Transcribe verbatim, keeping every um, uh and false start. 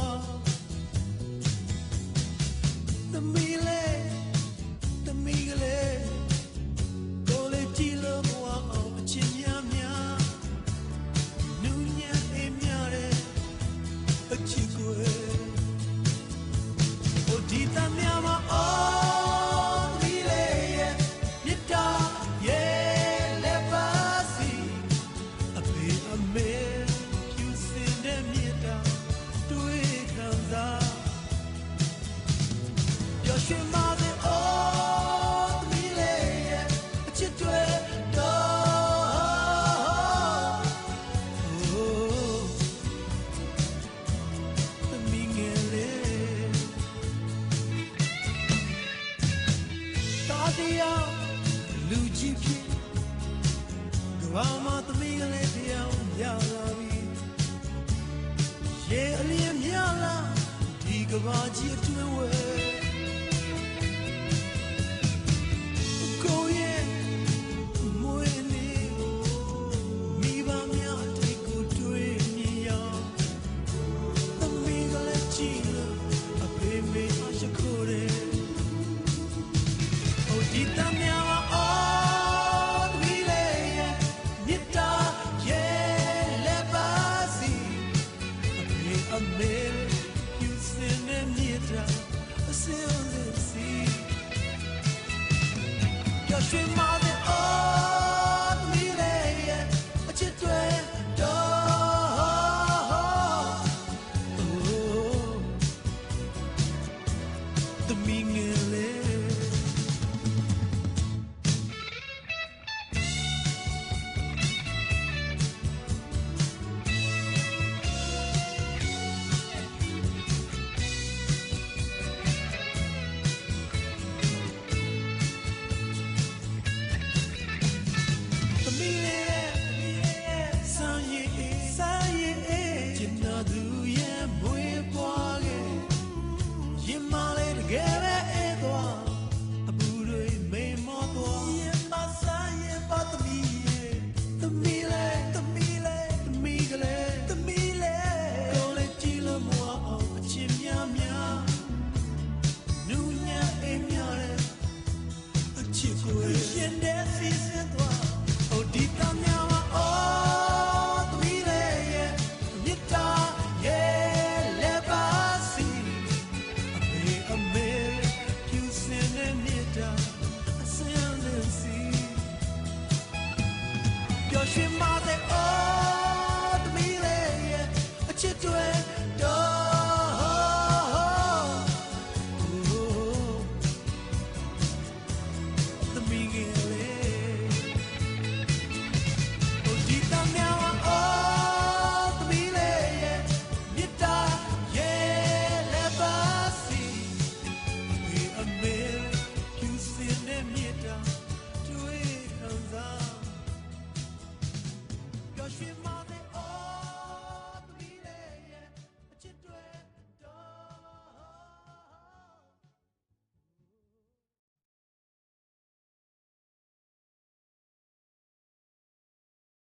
သမီးလေးသမီးကလေးကိုလေးကြည့်လို့ဘဝအောင်အချင်းများများနူးညံ့အေးမြတဲ့အချစ်ကိုဟိုဒီတမ်းများမှာအော်သမီးလေးရဲ့မြတ်တာရဲ့လက်ပါစီအဖေအမေဖြူစင်တဲ့မြတ်တာတွေ့ခံစားပျော်ရွှင်ပါစေအော်သမီးလေးရဲ့အချစ်တွေတော့သမီးငယ်လေးတာတရားလူကြီးဖြစ်ကဘာမှသမီးကလေးတရားရလာပြီရေအလျင်မြလာဒီကဘာကြီးအတွင်းဝဲဒီတမ်းများမှာအော်သမီးလေးရဲ့မြတ်တာရဲ့လက်ပါစီအဖေအမေယူစင်တဲ့မြတ်တာအစင်းအစီပျော်ရွှင်ပါ